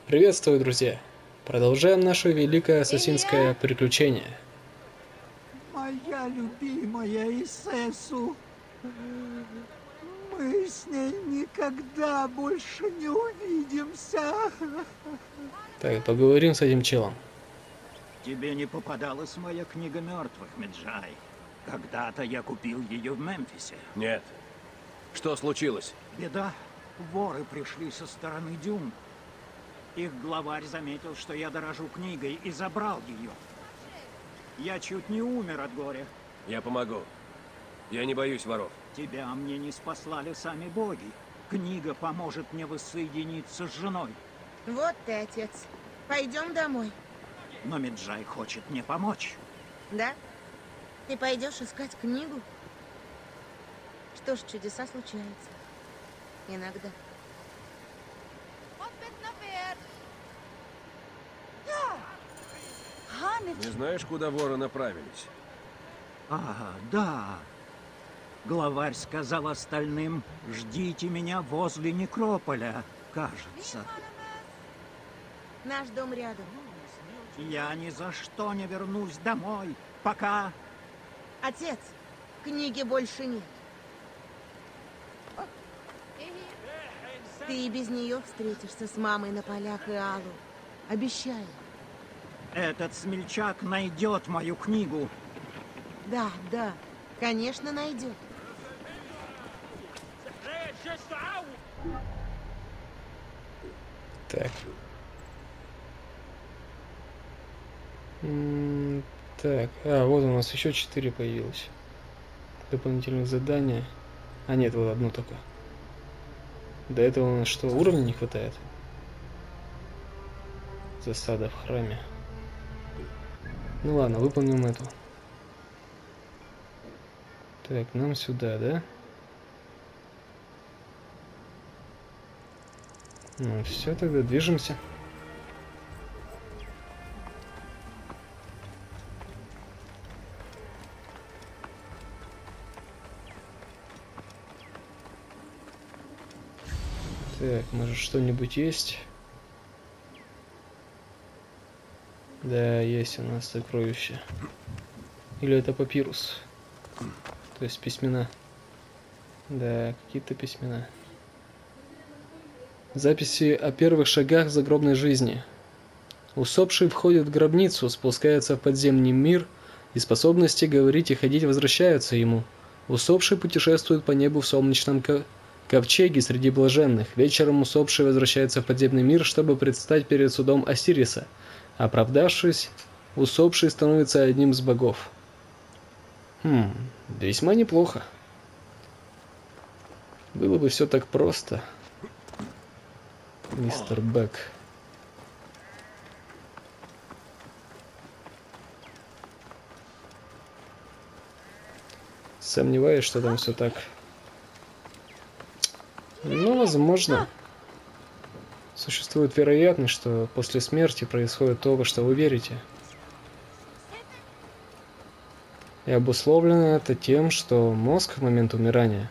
Приветствую, друзья! Продолжаем наше великое ассасинское приключение. Моя любимая Исесу. Мы с ней никогда больше не увидимся. Так, поговорим с этим челом. Тебе не попадалась моя книга мертвых, Меджай. Когда-то я купил ее в Мемфисе. Нет. Что случилось? Беда. Воры пришли со стороны дюн. Их главарь заметил, что я дорожу книгой, и забрал ее. Я чуть не умер от горя. Я помогу. Я не боюсь воров. Тебя мне не спаслали сами боги. Книга поможет мне воссоединиться с женой. Вот ты, отец. Пойдем домой. Но Меджай хочет мне помочь. Да? Ты пойдешь искать книгу? Что ж, чудеса случаются. Иногда. Не знаешь, куда воры направились? Да. Главарь сказал остальным, ждите меня возле некрополя, кажется. Наш дом рядом. Я ни за что не вернусь домой, пока... Отец, книги больше нет. Ты и без нее встретишься с мамой на полях и Аллу. Обещаю. Этот смельчак найдет мою книгу. Да, конечно, найдет. Так. Так, вот у нас еще 4 появилось. Дополнительных задания. А нет, вот одно только. До этого у нас что, уровня не хватает? Засада в храме. Ну ладно, выполним эту. Так, нам сюда, да? Ну все, тогда движемся. Так, может что-нибудь есть? Да, есть у нас сокровище. Или это папирус? То есть письмена. Да, какие-то письмена. Записи о первых шагах загробной жизни. Усопший входит в гробницу, спускается в подземный мир, и способности говорить и ходить возвращаются ему. Усопший путешествует по небу в солнечном ковчеге среди блаженных. Вечером усопший возвращается в подземный мир, чтобы предстать перед судом Осириса. Оправдавшись, усопший становится одним из богов. Весьма неплохо. Было бы все так просто, мистер Бэк. Сомневаюсь, что там все так. Но, возможно, существует вероятность, что после смерти происходит то, во что вы верите. И обусловлено это тем, что мозг в момент умирания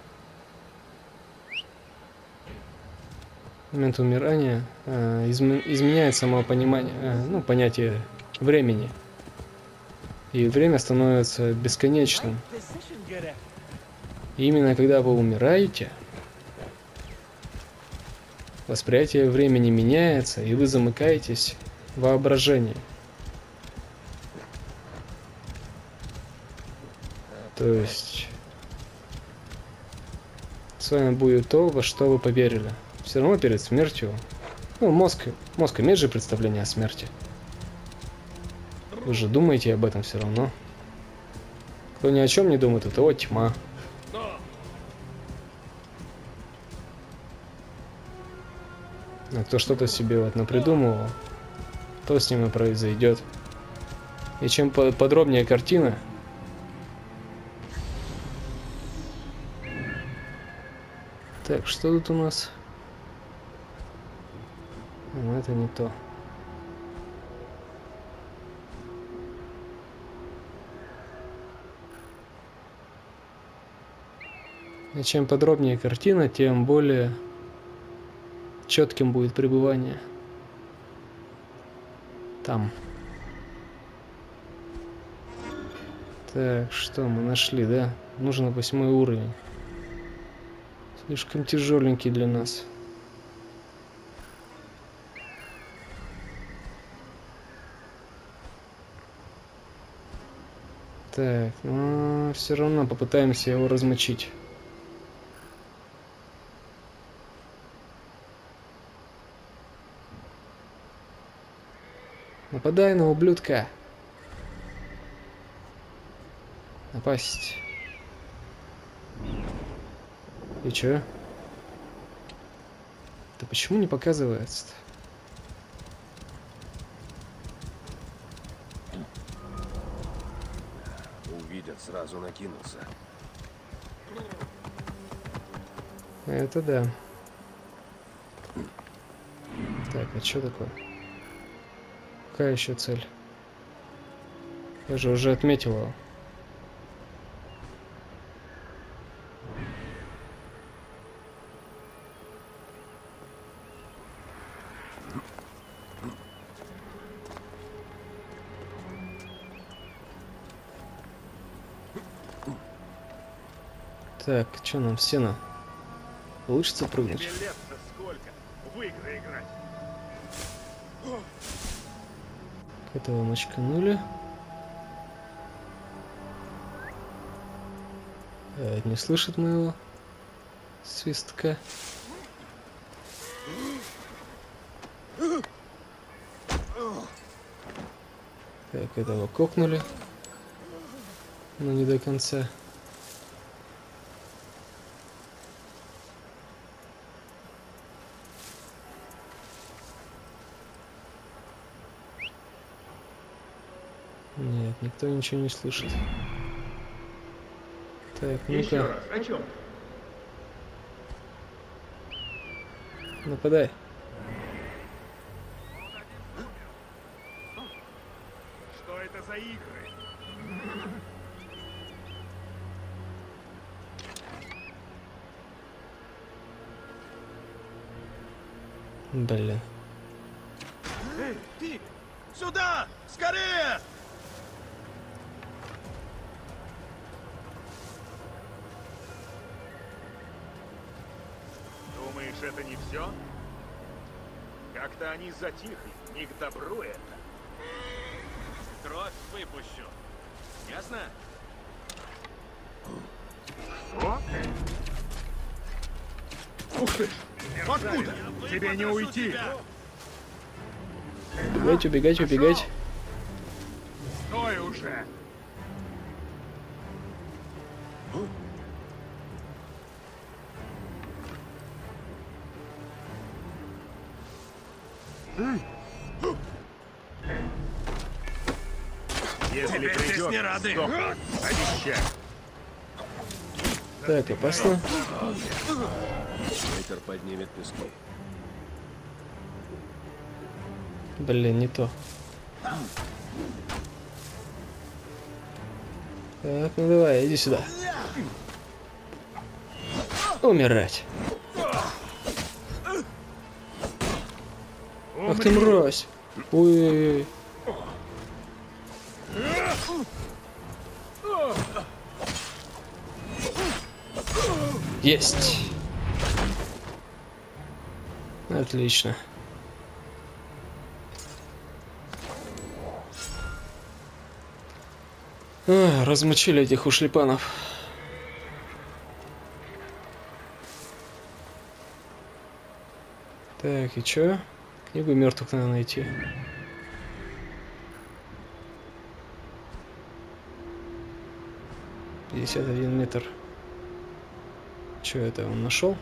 изменяет само понимание, понятие времени. И время становится бесконечным. И именно когда вы умираете, восприятие времени меняется, и вы замыкаетесь в воображении. То есть с вами будет то, во что вы поверили. Все равно перед смертью, мозг имеет же представление о смерти. Вы же думаете об этом все равно. Кто ни о чем не думает, это тьма. А кто что-то себе напридумывал, то с ним и произойдет. И чем подробнее картина, так, что тут у нас? Это не то. И чем подробнее картина, тем более четким будет пребывание. Там. Так, что мы нашли, да? Нужен 8 уровень. Слишком тяжеленький для нас. Так, но все равно попытаемся его размочить. Нападай на ублюдка. Напасть. И чё? Да почему не показывается-то? Увидят, сразу накинутся. Это да. Так, а что такое? Какая еще цель? Я же уже отметил его. Так, что нам сено? Получится прыгнуть? Тебе лет-то сколько? В игры играть. Этого мочканули. Не слышит моего свистка. Так, этого кокнули. Но не до конца. Нет, никто ничего не слышит. Так, Еще ну-ка, раз, о чем? нападай. Что это за игры? Блин. Эй, ты! Сюда! Скорее! Думаешь, это не все? Как-то они затихли. Не к добру это. Кровь выпущу. Ясно? Что? Ух ты! Откуда? Тебе не уйти! Убегать, убегать, убегать. Стой уже! Если придет, не рады. Обещаю. Так, опасно. Ветер поднимет пески. Блин, не то. Так, ну давай, иди сюда. Умирать. Ах ты мразь. Ой-ой-ой. Есть. Отлично. Размочили этих ушлепанов. Так, и чё? Книгу мертвых надо найти. $51 метр. Чё это, он нашел?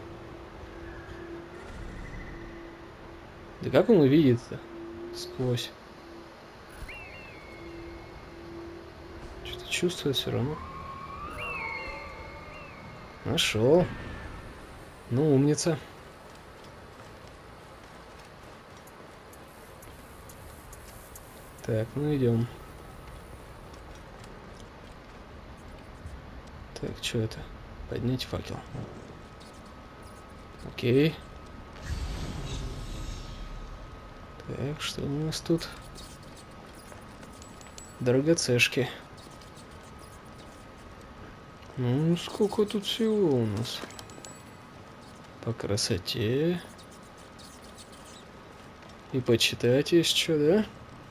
Да как он увидит-то? Сквозь. Что-то чувствует все равно. Нашел. Ну, умница. Так, ну идем. Так, что это? Поднять факел. Окей. Так, что у нас тут? Драгоцешки. Ну, сколько тут всего у нас. По красоте. И почитать есть что, да?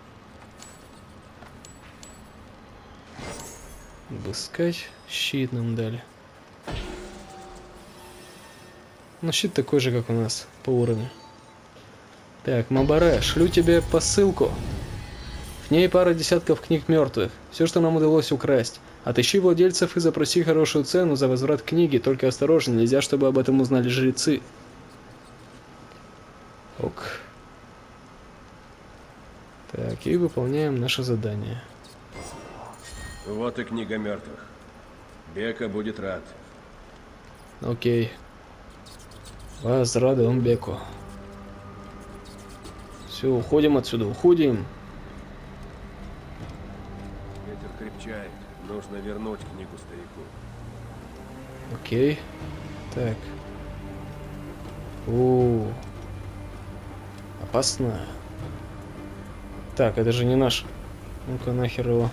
Обыскать. Щит нам дали. Ну, щит такой же, как у нас, по уровню. Так, Мабаре, шлю тебе посылку. В ней пара десятков книг мертвых. Все, что нам удалось украсть. Отыщи владельцев и запроси хорошую цену за возврат книги. Только осторожно, нельзя, чтобы об этом узнали жрецы. Ок. Так, и выполняем наше задание. Вот и книга мертвых. Бека будет рад. Окей. Вас рад он Беку. Все, уходим отсюда, уходим. Ветер крепчает. Нужно вернуть книгу старику. Окей. Так. О, опасно. Так, это же не наш. Ну-ка нахер его.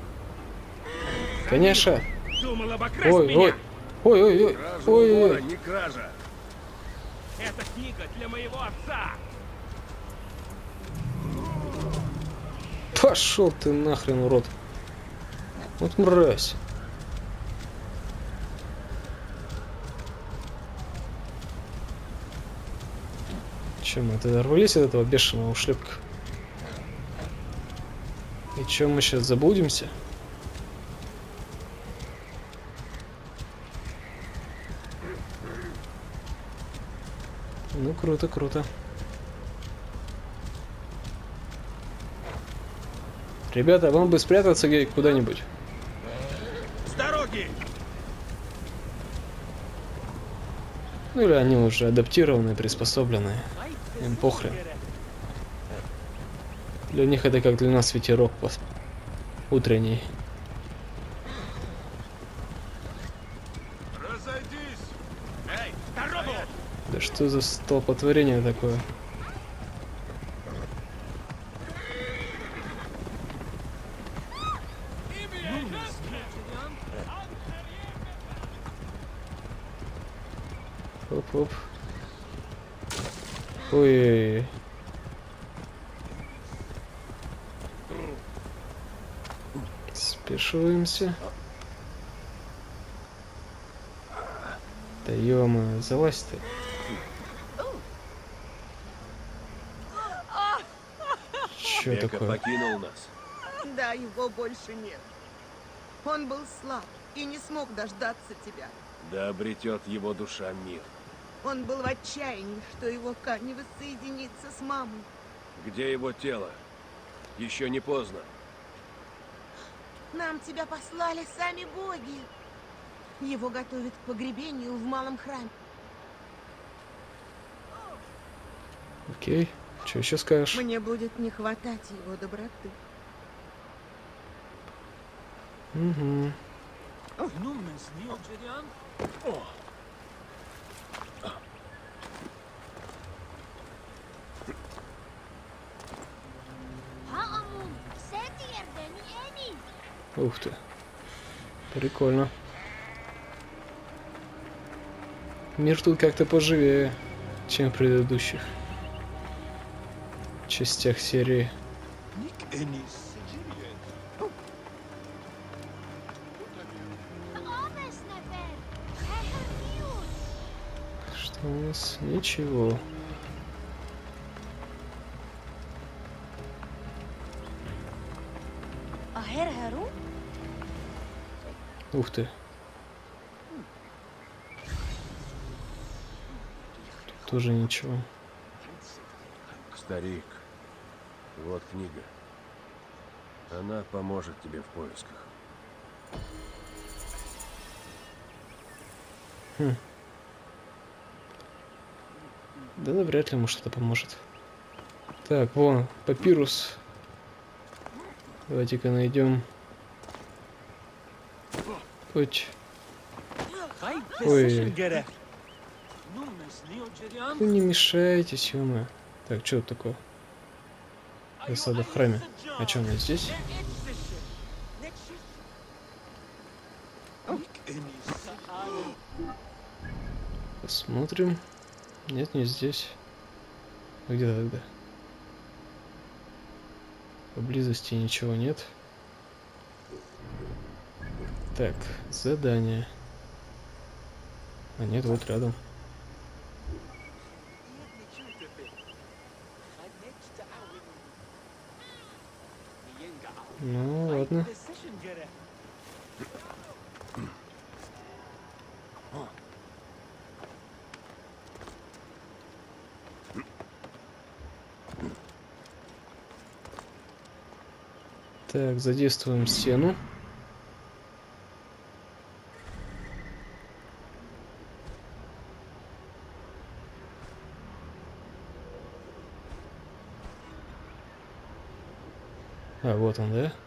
Конечно. Думал обокрасть Ой, меня. ой. Ой, ой, ой. Кража Ой, у вора, ой. не кража. Эта книга для моего отца. Пошел ты нахрен, урод. Вот мразь. Че, мы тогда рвались от этого бешеного ушлепка? И че, мы сейчас забудемся? Ну, круто, круто. Ребята, вам бы спрятаться куда-нибудь. С дороги. Ну или они уже адаптированные, приспособленные. Им похрен. Для них это как для нас ветерок утренний. Разойдись. Эй, дорогу. Да что за столпотворение такое? Оп-оп. Ой-ой-ой. Спешиваемся. Да ё-моё, залазь ты. Чё Бека такое? покинул нас. Да, его больше нет. Он был слаб и не смог дождаться тебя. Да обретет его душа мир. Он был в отчаянии, что его Ка не воссоединится с мамой. Где его тело? Еще не поздно. Нам тебя послали сами боги. Его готовят к погребению в малом храме. Окей. Чё еще скажешь? Мне будет не хватать его доброты. Угу. Ух ты. Прикольно. Мир тут как-то поживее, чем в предыдущих частях серии. Что у нас? Ничего. Ух ты. Тут тоже ничего. Старик, вот книга. Она поможет тебе в поисках. Да навряд ли ему что-то поможет. Так, вон, папирус. Давайте-ка найдем. Ой. Ой. Вы не мешаетесь, ё-моё. Так, что это такое? Засада в храме. А что у нас здесь? Посмотрим. Нет, не здесь. А где тогда? Поблизости ничего нет. Так, задание. А нет, вот рядом. Ну, ладно. Так, задействуем стену. А, вот он, да?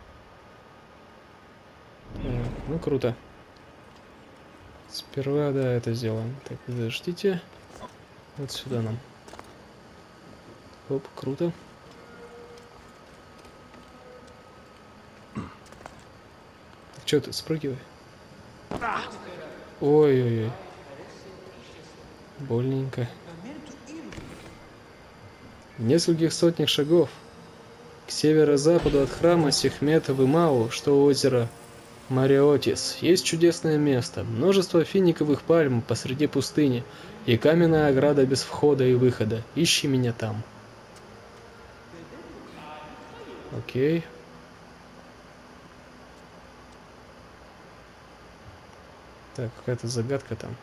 Так, ну, круто. Сперва, да, это сделаем. Так, подождите. Вот сюда нам. Оп, круто. Чё ты, спрыгивай. Ой-ой-ой. Больненько. В нескольких сотнях шагов к северо-западу от храма Сехмета в Имау, что у озера Мариотис, есть чудесное место. Множество финиковых пальм посреди пустыни и каменная ограда без входа и выхода. Ищи меня там. Окей. Так, какая-то загадка там.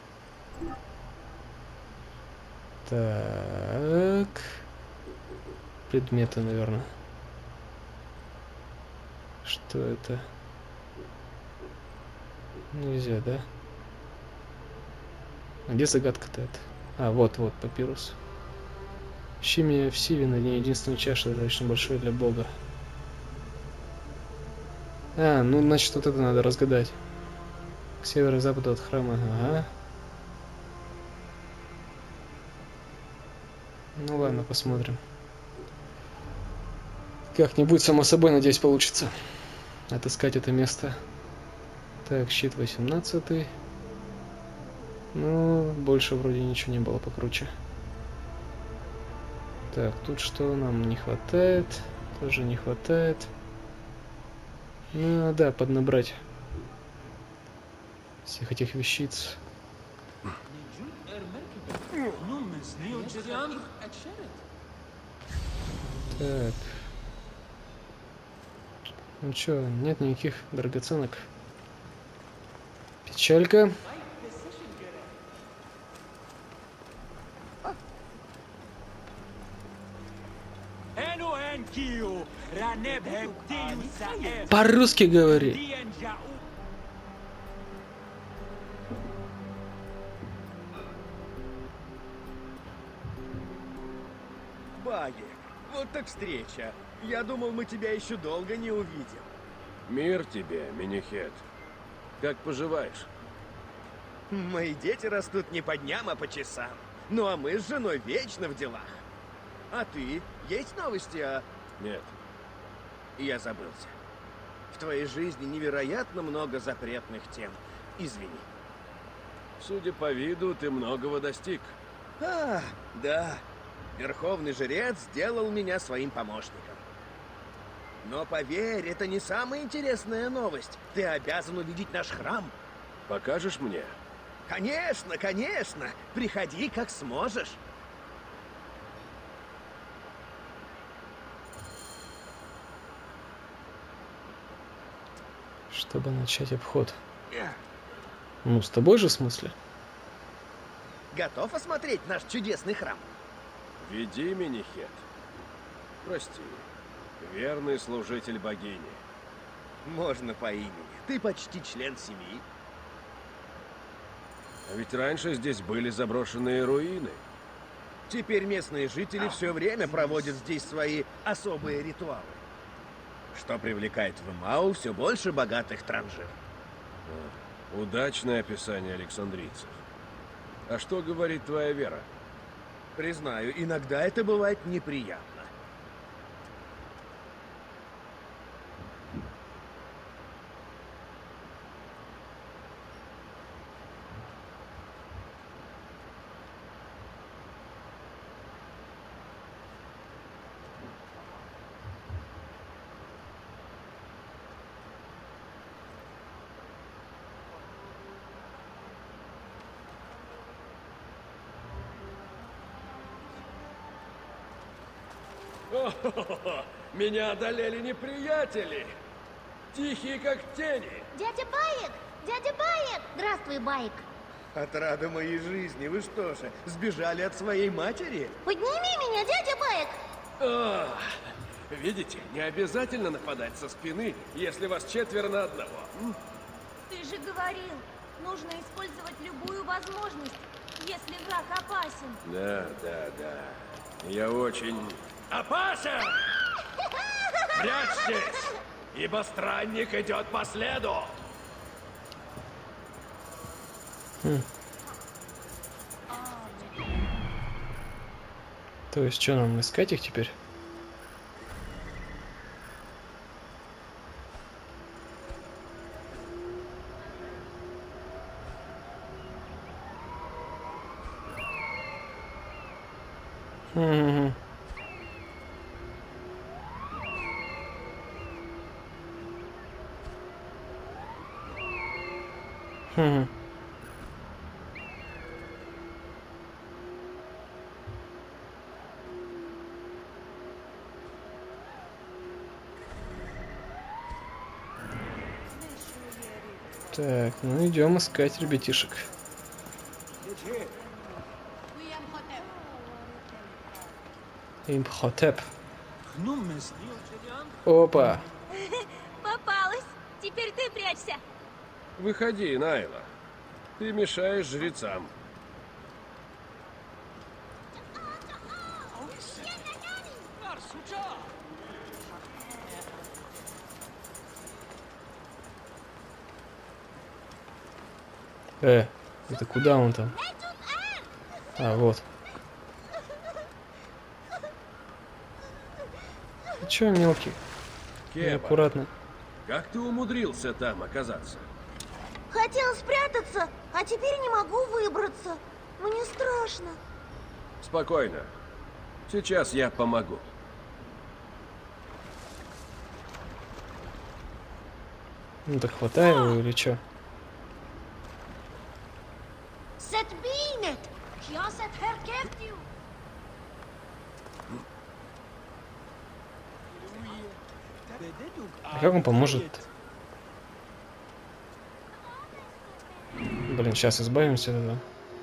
Так. Предметы, наверное. Что это? Нельзя, да? А где загадка-то это? А, вот, папирус. Ищи меня в Сиве на дне единственной чаши, достаточно большой для Бога. А, ну, значит, вот это надо разгадать. К северо-западу от храма. Ага. Ну ладно, посмотрим. Как-нибудь, само собой, надеюсь, получится отыскать это место. Так, щит 18. Ну, больше вроде ничего не было покруче. Так, тут что нам не хватает? Тоже не хватает. Ну, да, поднабрать всех этих вещиц. Так. Ну чё, нет никаких драгоценок. Печалька. По-русски говори. Баги, вот так встреча. Я думал, мы тебя еще долго не увидим. Мир тебе, Минихет. Как поживаешь? Мои дети растут не по дням, а по часам. Ну а мы с женой вечно в делах. А ты? Есть новости о... Нет. Я забылся. В твоей жизни невероятно много запретных тем. Извини. Судя по виду, ты многого достиг. А, да. Верховный жрец сделал меня своим помощником. Но поверь, это не самая интересная новость. Ты обязан увидеть наш храм. Покажешь мне? Конечно, конечно. Приходи, как сможешь. Чтобы начать обход. Ну, с тобой же, в смысле? Готов осмотреть наш чудесный храм? Веди, Минихет. Прости. Верный служитель богини. Можно по имени. Ты почти член семьи. А ведь раньше здесь были заброшенные руины. Теперь местные жители все время проводят здесь свои особые ритуалы. Что привлекает в Имау все больше богатых транжир. Удачное описание александрийцев. А что говорит твоя вера? Признаю, иногда это бывает неприятно. О, меня одолели неприятели. Тихие, как тени. Дядя Баек! Дядя Баек! Здравствуй, Баек. Отрада моей жизни. Вы что же, сбежали от своей матери? Подними меня, дядя Баек! А, видите, не обязательно нападать со спины, если вас 4 на 1. Ты же говорил, нужно использовать любую возможность, если враг опасен. Да. Я очень опасен! Прячьтесь, ибо странник идет по следу. То есть, что нам искать их теперь? Угу. Угу. Так, ну идем искать ребятишек. Имхотеп. Опа. Попалась. Теперь ты прячься. Выходи, Найла. Ты мешаешь жрецам. Это куда он там? А, вот. Ты чё, мелкий? Кеба, Аккуратно. как ты умудрился там оказаться? Хотела спрятаться, а теперь не могу выбраться. Мне страшно. Спокойно. Сейчас я помогу. Ну так хватай его или чё? Сетбинет! Хьосет херкефтю! А как он поможет? Блин, сейчас избавимся от этого.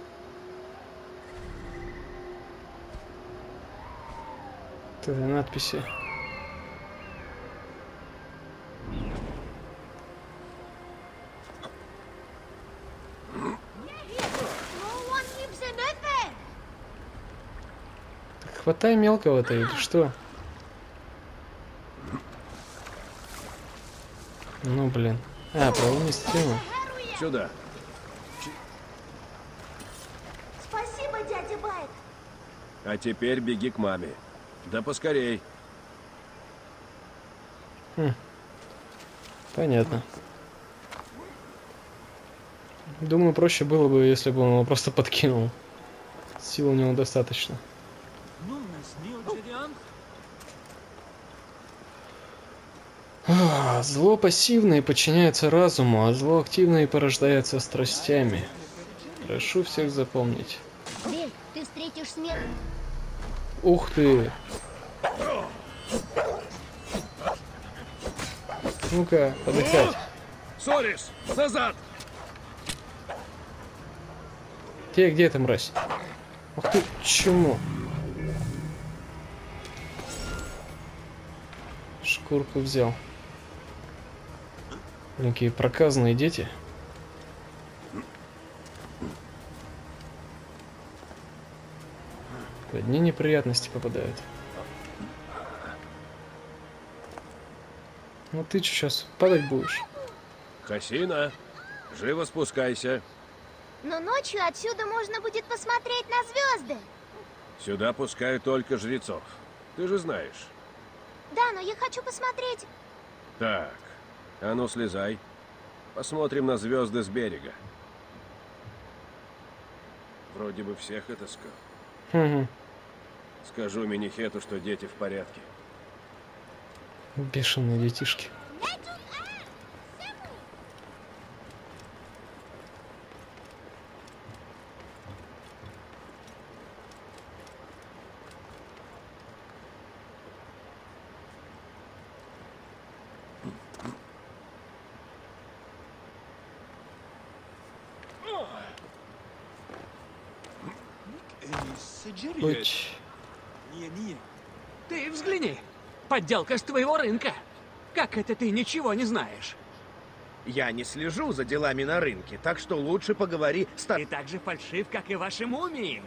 От этой надписи. Так хватай мелкого-то или что? Ну блин. А, проломи стену. Сюда. Спасибо, дядя Байк. А теперь беги к маме. Да поскорей. Понятно. Думаю, проще было бы, если бы он его просто подкинул. Сил у него достаточно. Зло пассивно и подчиняется разуму, а зло активно и порождается страстями. Прошу всех запомнить. Бель, ты встретишь смерть. Ух ты! Ну-ка, подыхать. Сорис, назад! Где ты, мразь? Ух ты, чему? Шкурку взял. Блин, какие проказные дети. Одни неприятности попадают. Ну ты что, сейчас падать будешь? Хасина, живо спускайся. Но ночью отсюда можно будет посмотреть на звезды. Сюда пускают только жрецов. Ты же знаешь. Да, но я хочу посмотреть. Так, а ну слезай. Посмотрим на звезды с берега. Вроде бы всех отыскал. Угу. Скажу Минихету, что дети в порядке. Бешеные детишки. Хоть... Ты взгляни. Подделка с твоего рынка. Как это ты ничего не знаешь? Я не слежу за делами на рынке, так что лучше поговори с... Ты так же фальшив, как и ваши мумии.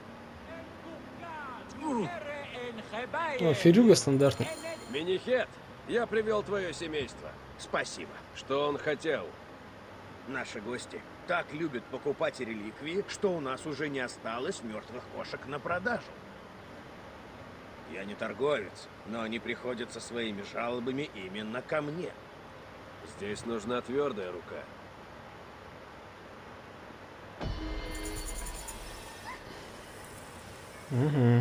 О, Ферюга стандартный. Минихет, я привел твое семейство. Спасибо. Что он хотел? Наши гости так любят покупать реликвии, что у нас уже не осталось мертвых кошек на продажу. Я не торговец, но они приходят со своими жалобами именно ко мне. Здесь нужна твердая рука. Угу.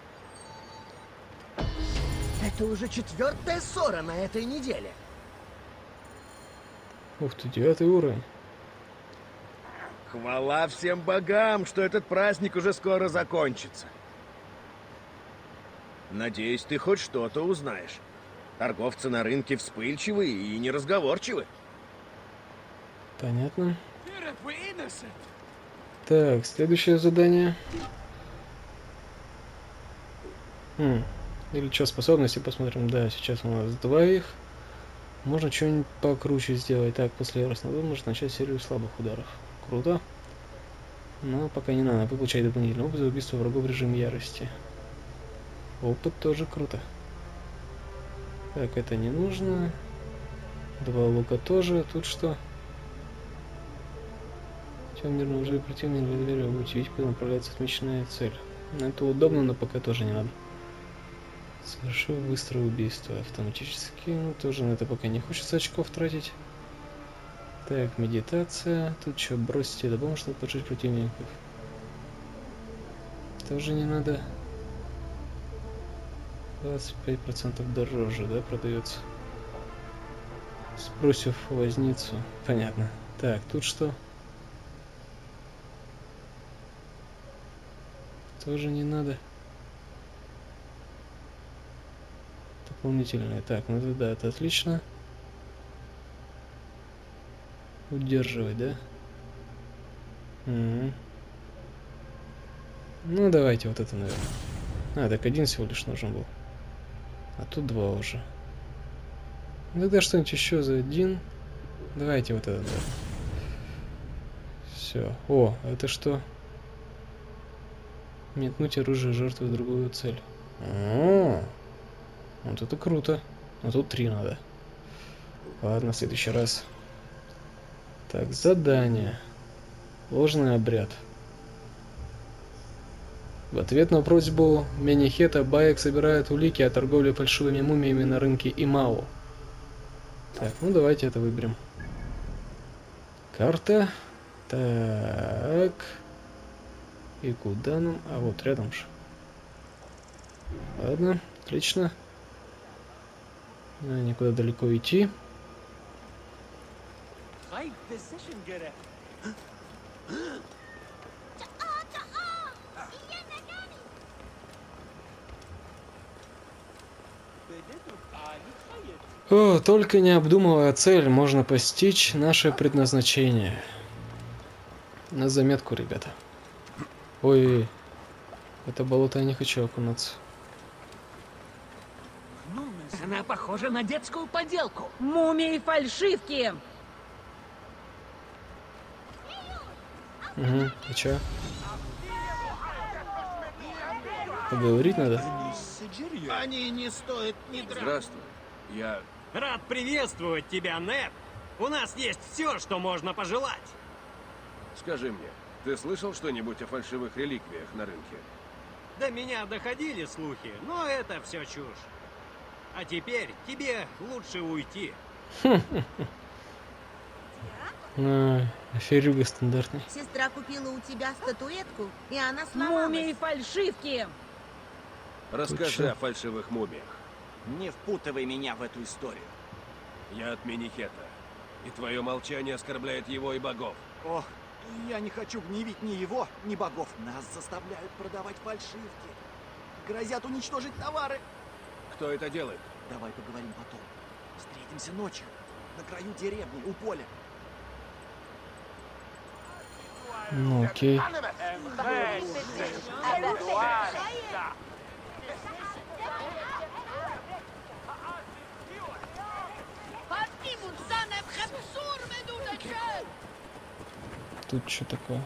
Это уже 4-я ссора на этой неделе. Ух ты, 9-й уровень. Хвала всем богам, что этот праздник уже скоро закончится. Надеюсь, ты хоть что-то узнаешь. Торговцы на рынке вспыльчивы и неразговорчивы. Понятно. Так, следующее задание. Или что, способности посмотрим. Да, сейчас у нас 2 их. Можно что-нибудь покруче сделать. Так, после яростного удара может начать серию слабых ударов. Круто. Но пока не надо. Вы получаете дополнительный опыт за убийство врагов в режиме ярости. Опыт тоже круто. Так, это не нужно. 2 лука тоже. Тут что? Темный уже противник благодаря учить, куда направляется отмеченная цель. Это удобно, но пока тоже не надо. Совершил быстрое убийство автоматически. Ну, тоже на это пока не хочется очков тратить. Так, медитация. Тут что, бросить это поможет, чтобы поджечь противников. Тоже не надо. 25% дороже, да, продается. Сбросив возницу. Понятно. Так, тут что? Тоже не надо. Дополнительные. Так, ну это да, это отлично. Удерживать, да? Угу. Ну давайте вот это, наверное. А, так 1 всего лишь нужен был. А тут 2 уже. Ну тогда что-нибудь еще за 1. Давайте вот это, да. Все. О, это что? Метнуть оружие жертвы в другую цель. Вот это круто. Но тут 3 надо. Ладно, в следующий раз. Так, задание. Ложный обряд. В ответ на просьбу Минихета Баек собирает улики о торговле фальшивыми мумиями на рынке Имао. Так, ну давайте это выберем. Карта. Так. И куда нам? А вот рядом же. Ладно, отлично. Никуда далеко идти. О, только не обдумывая цель, можно постичь наше предназначение. На заметку, ребята. Ой, это болото я не хочу окунаться. Она похожа на детскую поделку. Мумии-фальшивки! Угу, и чё? Поговорить надо? Они не стоят ни драться. Здравствуй. Я... Рад приветствовать тебя, Нед. У нас есть все, что можно пожелать. Скажи мне, ты слышал что-нибудь о фальшивых реликвиях на рынке? До меня доходили слухи, но это все чушь. А теперь тебе лучше уйти. Ферюга стандартный. Сестра купила у тебя статуэтку, и она сломалась. Мумии-фальшивки! Расскажи о фальшивых мумиях. Не впутывай меня в эту историю. Я от Минихета. И твое молчание оскорбляет его и богов. Ох, я не хочу гневить ни его, ни богов. Нас заставляют продавать фальшивки. Грозят уничтожить товары. Кто это делает? Давай поговорим потом. Встретимся ночью. На краю деревни, у поля. Ну окей. Тут что такое?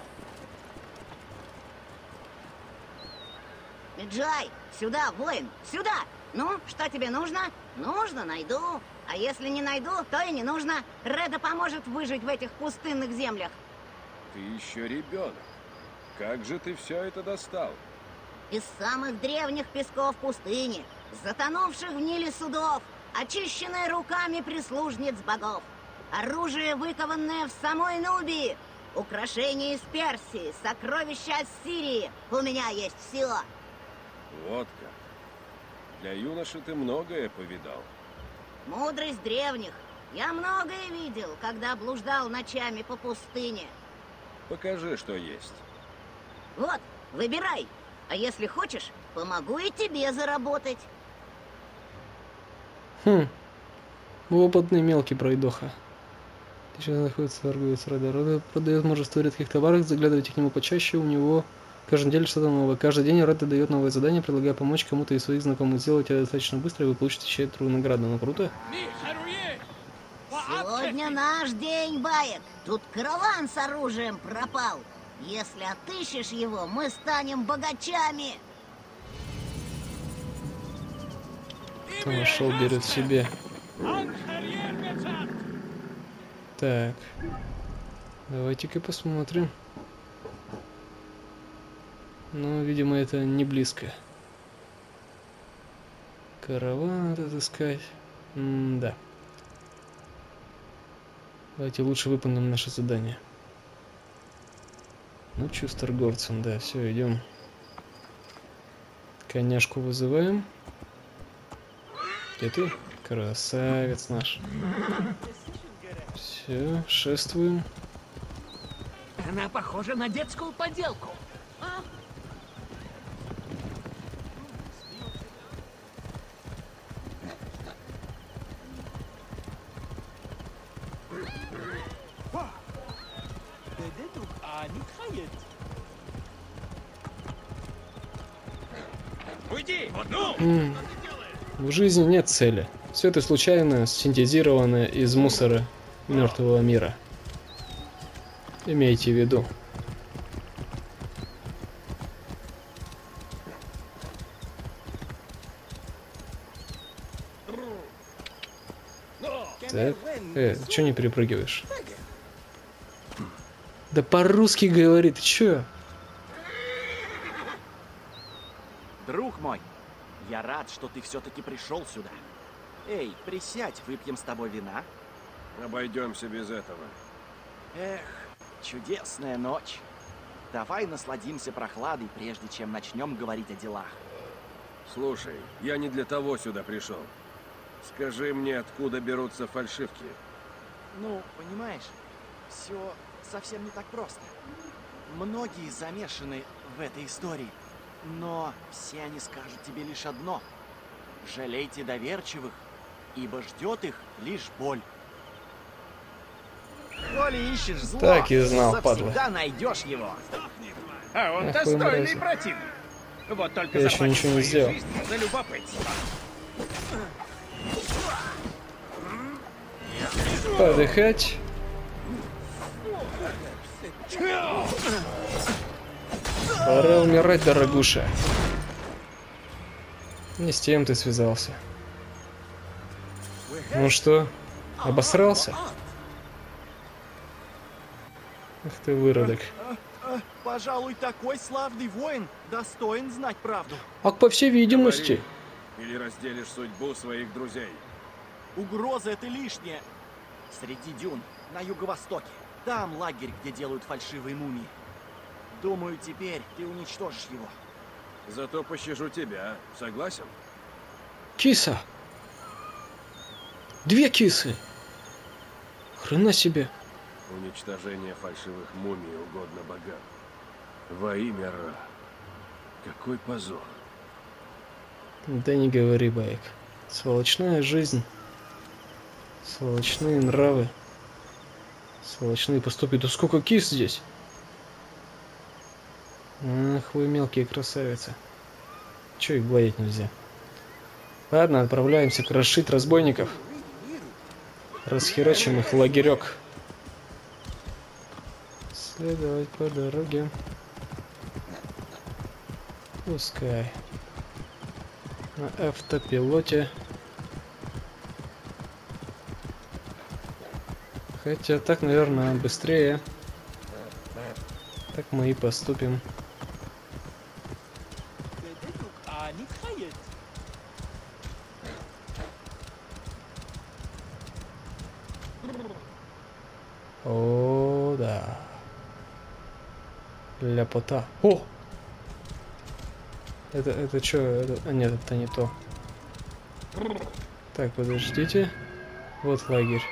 Меджай, сюда, воин, сюда! Ну, что тебе нужно? Нужно, найду. А если не найду, то и не нужно. Реда поможет выжить в этих пустынных землях. Ты еще ребенок. Как же ты все это достал? Из самых древних песков пустыни, затонувших в Ниле судов, очищенное руками прислужниц богов. Оружие, выкованное в самой Нубии. Украшения из Персии, сокровища Ассирии. У меня есть все. Вот как. Для юноши ты многое повидал. Мудрость древних. Я многое видел, когда блуждал ночами по пустыне. Покажи, что есть. Вот, выбирай. А если хочешь, помогу и тебе заработать. Хм. Опытный мелкий пройдоха. Сейчас находится торговец Реда. Реда продает множество редких товаров, заглядывайте к нему почаще, у него каждый неделю что-то новое. Каждый день Реда дает новое задание, предлагая помочь кому-то из своих знакомых. Сделайте это достаточно быстро, и вы получите щедрую награду. Ну круто. Сегодня наш день, Баек. Тут караван с оружием пропал. Если отыщешь его, мы станем богачами. Кто нашел, берет себе. Так. Давайте-ка посмотрим. Ну, видимо, это не близко. Караван надо отыскать. Да. Давайте лучше выполним наше задание. Ну, чё с торговцем, да, все, идем. Коняшку вызываем. Где ты? Красавец наш. Все, шествуем. Она похожа на детскую поделку. Уйди! Ну! В жизни нет цели. Все это случайно синтезировано из мусора мертвого мира. Имейте в виду. Так, чё не перепрыгиваешь? Да по-русски говорит, чё? Друг мой, я рад, что ты все-таки пришел сюда. Эй, присядь, выпьем с тобой вина. Обойдемся без этого. Эх, чудесная ночь. Давай насладимся прохладой, прежде чем начнем говорить о делах. Слушай, я не для того сюда пришел. Скажи мне, откуда берутся фальшивки? Ну, понимаешь, все совсем не так просто. Многие замешаны в этой истории, но все они скажут тебе лишь одно. Жалейте доверчивых, ибо ждет их лишь боль. Коли ищешь зло, Так и знал, падла. всегда найдешь его. А он Эх, достойный мразь. противник. Вот только Я еще ничего не сделал. за любопытство. Подыхать. Пора умирать, дорогуша. Не с тем ты связался. Ну что, обосрался? Ах ты выродок. Пожалуй, такой славный воин достоин знать правду. А по всей видимости. Или разделишь судьбу своих друзей. Угроза — это лишнее. Среди дюн, на юго-востоке. Там лагерь, где делают фальшивые мумии. Думаю, теперь ты уничтожишь его. Зато пощажу тебя. Согласен? Киса. 2 кисы. Хрена себе. Уничтожение фальшивых мумий угодно богам. Во имя Ра. Какой позор. Да не говори, Баек. Сволочная жизнь. Сволочные нравы. Сволочные поступки. Да сколько кис здесь? Ах, вы мелкие красавицы. Чё их гладить нельзя? Ладно, отправляемся крошить разбойников. Расхерачим их в лагерек. Следовать по дороге. Пускай. На автопилоте. Хотя так, наверное, быстрее. Так мы и поступим. О, да. Ляпота. О! Это что? А нет, это не то. Так, подождите. Вот лагерь.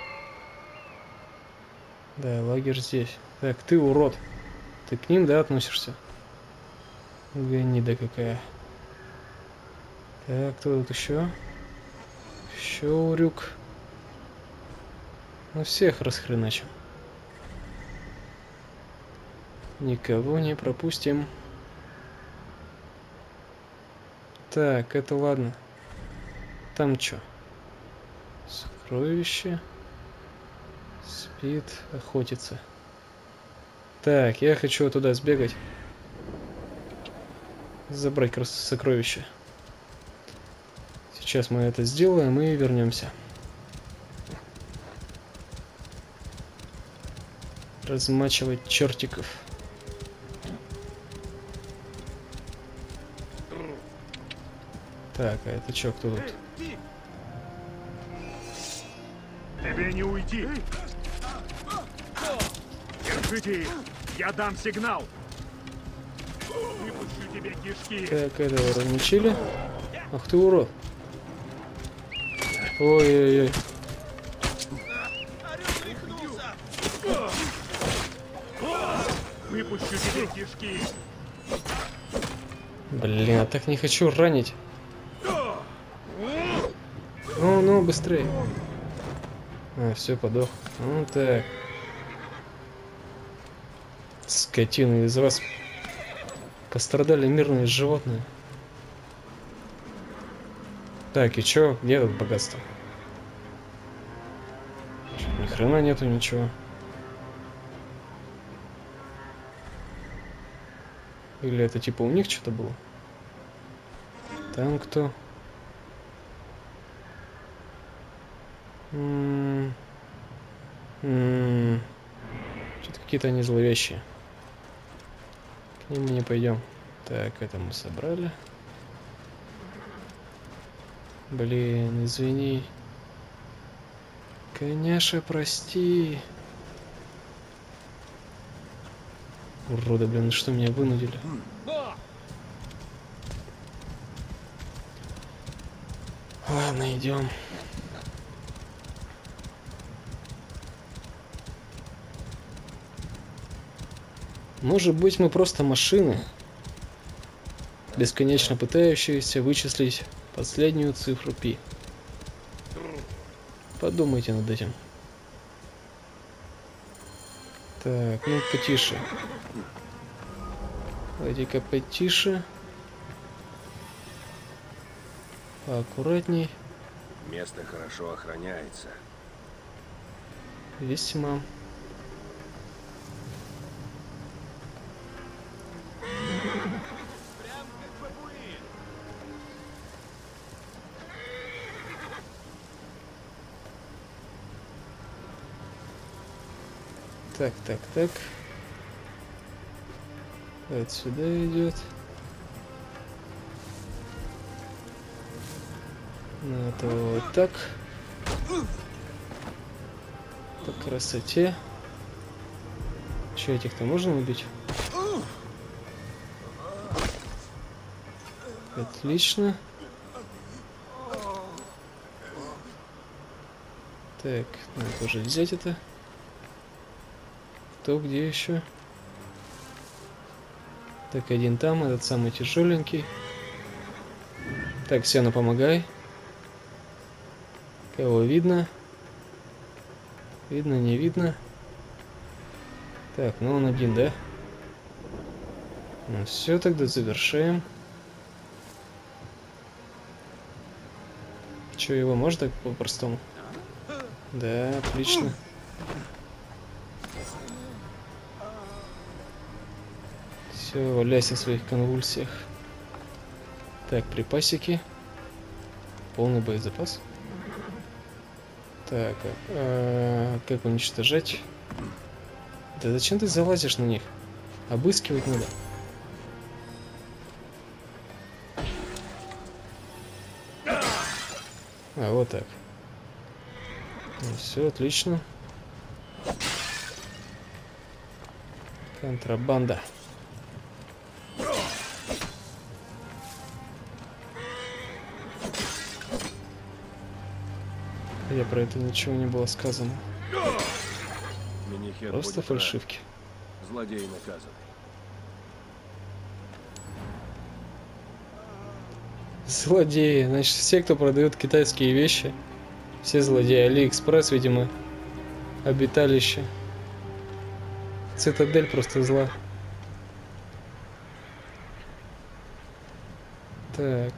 Да, лагерь здесь. Так, ты урод. Ты к ним, да, относишься? Гнида какая. Так, кто тут еще? Еще урюк. Ну всех расхреначим. Никого не пропустим. Так, это ладно. Там что? Сокровище. Спит, охотится. Так, я хочу туда сбегать. Забрать сокровище. Сейчас мы это сделаем и вернемся. Размачивать чертиков. Так, а это чё, кто тут? Тебе не уйти! Держите их! Я дам сигнал! Выпущу тебе кишки! Так, этого размочили. Ах ты урод! Ой-ой-ой. Выпущу тебе кишки! Блин, я так не хочу ранить. Ну, быстрее. А, все, подох. Ну так. Скотина, из вас пострадали мирные животные. Так, и чё? Где тут богатство? Ни хрена нету ничего. Или это типа у них что-то было? Там кто? Что-то какие-то они зловещие. К ним мы не пойдем. Так, это мы собрали. Блин, извини. Конечно, прости. Уроды, блин, что меня вынудили? Ладно, идем. Может быть, мы просто машины, бесконечно пытающиеся вычислить последнюю цифру π. Подумайте над этим. Так, ну потише. Давайте-ка потише. Поаккуратней. Место хорошо охраняется. Весьма. Так, так, так. Отсюда идет. Ну, это вот так. По красоте. Че, этих-то можно убить? Отлично. Так, надо тоже взять это. Кто где еще? Так, один там, этот самый тяжеленький. Так, Сена, помогай. Кого видно? Видно, не видно. Так, ну он один, да? Ну все, тогда завершаем. Че, его можно так по-простому? Да, отлично. Все, валяйся в своих конвульсиях. Так, припасики. Полный боезапас. Так, как уничтожать? Да зачем ты залазишь на них? Обыскивать надо. А, вот так. Ну, все, отлично. Контрабанда. Я про это ничего не было сказано. Минихет Просто будет фальшивки. рад. Злодей наказан. Злодеи. Значит, все, кто продает китайские вещи, все злодеи. Алиэкспресс, видимо, обиталище. Цитадель просто зла. Так.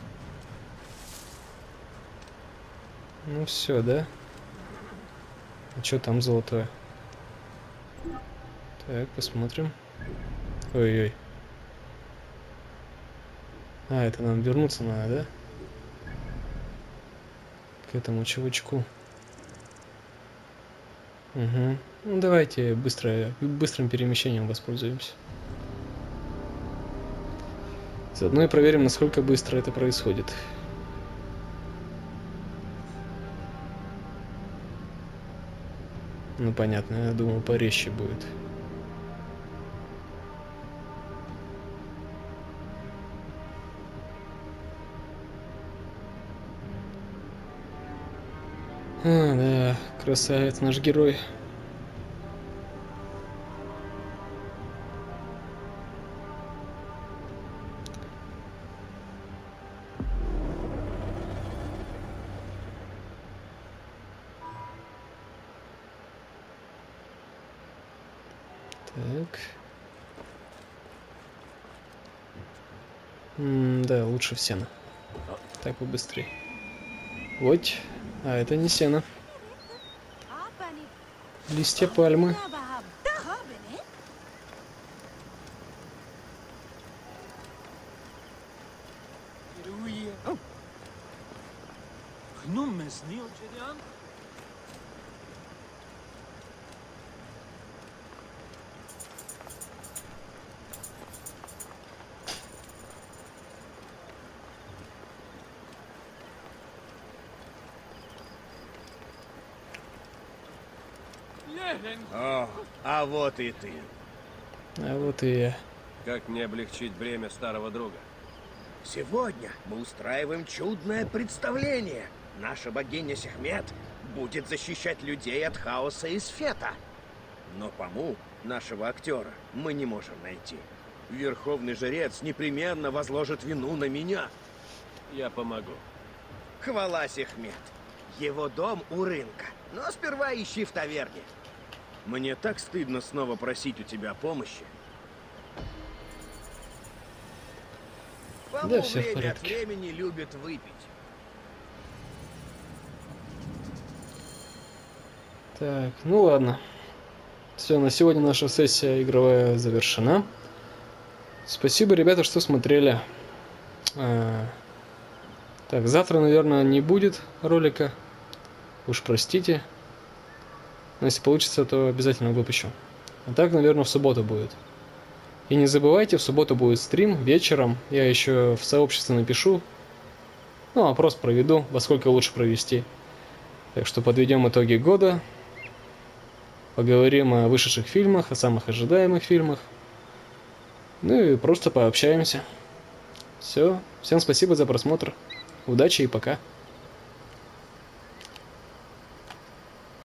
Ну все, да? А что там золотое? Так, посмотрим. Ой-ой. А, это нам вернуться надо, да? К этому чувачку. Угу. Ну давайте быстрым перемещением воспользуемся. Заодно и проверим, насколько быстро это происходит. Ну понятно, я думал, порезче будет. А, да, красавец наш герой. Так. Да, лучше в сено. Так побыстрее. Вот. А это не сено. Листья пальмы. О, а вот и ты. А вот и я. Как мне облегчить бремя старого друга? Сегодня мы устраиваем чудное представление. Наша богиня Сехмет будет защищать людей от хаоса и сфета. Но Паму, нашего актера, мы не можем найти. Верховный жрец непременно возложит вину на меня. Я помогу. Хвала Сехмет. Его дом у рынка. Но сперва ищи в таверне. Мне так стыдно снова просить у тебя помощи. Паму Да, все в время от порядке. времени любит выпить. Так, ну ладно. Все, на сегодня наша сессия игровая завершена. Спасибо, ребята, что смотрели. Так, завтра, наверное, не будет ролика. Уж простите. Но если получится, то обязательно выпущу. А так, наверное, в субботу будет. И не забывайте, в субботу будет стрим вечером. Я еще в сообществе напишу. Ну, опрос проведу, во сколько лучше провести. Так что подведем итоги года. Поговорим о вышедших фильмах, о самых ожидаемых фильмах. Ну и просто пообщаемся. Все. Всем спасибо за просмотр. Удачи и пока.